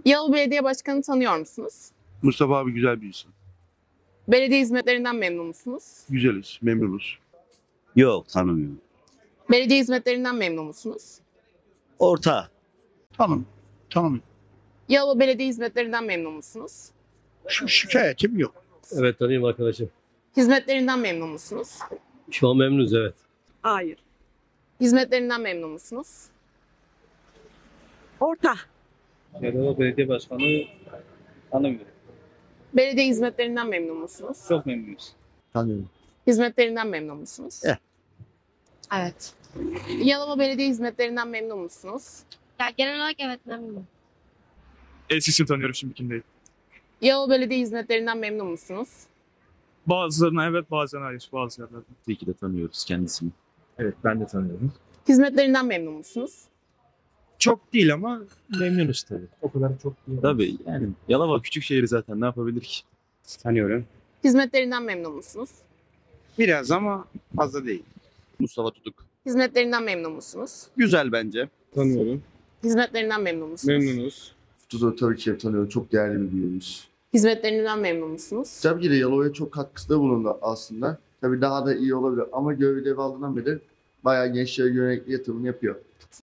Yalova Belediye Başkanı tanıyor musunuz? Mustafa abi güzel bir insan. Belediye hizmetlerinden memnun musunuz? Güzeliz, memnunuz. Yok, tanımıyorum. Belediye hizmetlerinden memnun musunuz? Orta. Tanımıyorum. Yalova Belediye hizmetlerinden memnun musunuz? Şikayetim yok. Evet, tanıyorum arkadaşım. Hizmetlerinden memnun musunuz? Şu an memnunuz, evet. Hayır. Hizmetlerinden memnun musunuz? Orta. Yalova Belediye Başkanı tanımıyorum. Belediye hizmetlerinden memnun musunuz? Çok memnunuz. Tanıyorum. Hizmetlerinden memnun musunuz? Evet. Yalova Belediye hizmetlerinden memnun musunuz? Ya genel olarak evet memnunum. Eskisini tanıyorum, şimdikini değil. Yalova Belediye hizmetlerinden memnun musunuz? Bazılarına evet, bazen hayır, bazı yerlerde. Tabii ki de tanıyoruz kendisini. Evet, ben de tanıyorum. Hizmetlerinden memnun musunuz? Çok değil ama memnunuz tabii. O kadar çok değil. Tabii yani Yalova küçük şehir zaten ne yapabilir ki? Tanıyorum. Hizmetlerinden memnun musunuz? Biraz ama fazla değil. Mustafa Tutuk. Hizmetlerinden memnun musunuz? Güzel bence. Tanıyorum. Hizmetlerinden memnun musunuz? Memnunuz. Tutuk'u tabii ki tanıyorum. Çok değerli bir büyüğümüz. Hizmetlerinden memnun musunuz? Tabii ki de Yalova'ya çok katkısı bulundu aslında. Tabii daha da iyi olabilir ama görev aldığından beri bayağı gençlere yönelik yatırım yapıyor.